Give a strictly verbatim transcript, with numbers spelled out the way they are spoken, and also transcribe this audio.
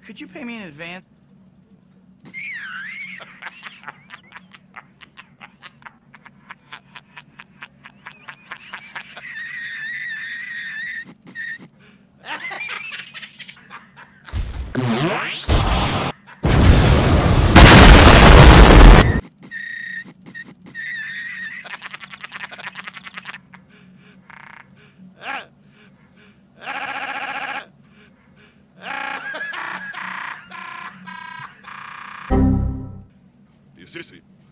could you pay me in advance? You sissy.